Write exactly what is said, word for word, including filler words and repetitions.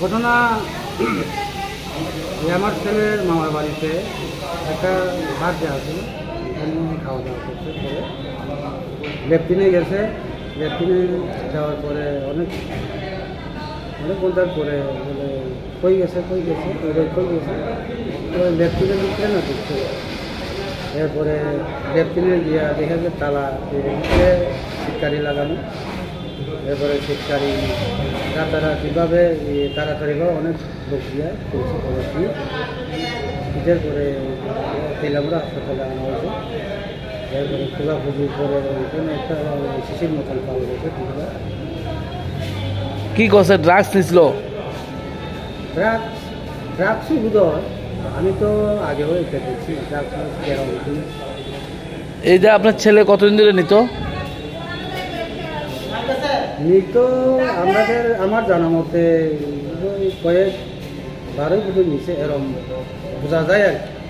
ঘটনা আমার ছেলের মামার বাড়িতে একটা বার্থডে আছে, এখানে খাওয়া দাওয়া করছে। পরে লেফটিনে গেছে, লেফটিনে যাওয়ার পরে অনেক অনেক ঘন্টার পরে বলে কই গেছে কই গেছে কই গেছে লেফটিনে দিচ্ছে না দিচ্ছে। এরপরে লেফটিনে গিয়া দেখে যে তালা শিক্ষারি লাগানো। এরপরে শিক্ষারি তারা কীভাবে তাড়াতাড়িভাবে অনেক লোক দিয়ে পুলিশে খবর দিয়ে ঈদের পরে তেলামরা হাসপাতালে আনা হয়েছে। এরপরে খোঁজাখুঁজির পরে ওইখানে একটা শিশির মতন পাওয়া গেছে। কি করছে? ড্রাগস নিছিল? ড্রাগস ড্রাগসই বুধ হয়, আমি তো আগে হয়ে দেখছি ড্রাগস এই যে আপনার ছেলে কতদিন ধরে নিত? নিত আমাদের আমার জানা মতে কয়েক বারোই বুধ নিচে এরম বোঝা যায় আর কি।